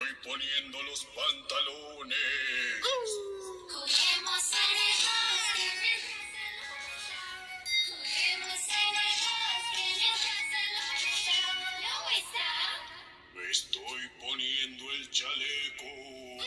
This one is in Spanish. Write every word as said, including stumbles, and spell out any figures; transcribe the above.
Poniendo los pantalones. Juguemos en el bosque. Juguemos en el bosque mientras el hombre está. No está. Me estoy poniendo el chaleco.